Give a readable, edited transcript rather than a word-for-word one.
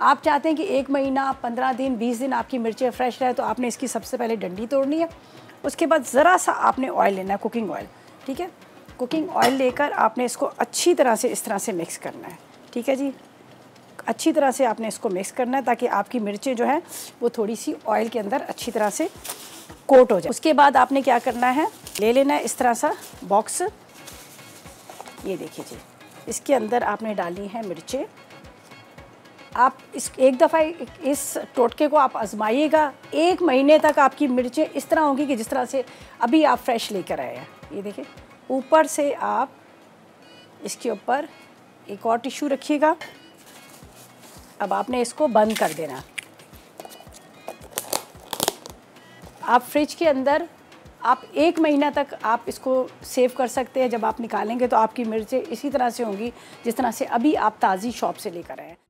आप चाहते हैं कि 1 महीना, 15 दिन, 20 दिन आपकी मिर्चें फ्रेश रहे, तो आपने इसकी सबसे पहले डंडी तोड़नी है। उसके बाद ज़रा सा आपने ऑयल लेना है, कुकिंग ऑयल, ठीक है। कुकिंग ऑयल लेकर आपने इसको अच्छी तरह से इस तरह से मिक्स करना है, ठीक है जी। अच्छी तरह से आपने इसको मिक्स करना है ताकि आपकी मिर्चें जो हैं वो थोड़ी सी ऑयल के अंदर अच्छी तरह से कोट हो जाए। उसके बाद आपने क्या करना है, ले लेना है इस तरह सा बॉक्स, ये देखिए जी, इसके अंदर आपने डालनी है मिर्चें। आप इस एक दफ़ा इस टोटके को आप आजमाइएगा, 1 महीने तक आपकी मिर्चें इस तरह होंगी कि जिस तरह से अभी आप फ्रेश लेकर आए हैं। ये देखिए, ऊपर से आप इसके ऊपर एक और टिश्यू रखिएगा। अब आपने इसको बंद कर देना। आप फ्रिज के अंदर आप 1 महीना तक आप इसको सेव कर सकते हैं। जब आप निकालेंगे तो आपकी मिर्चें इसी तरह से होंगी जिस तरह से अभी आप ताज़ी शॉप से लेकर आए हैं।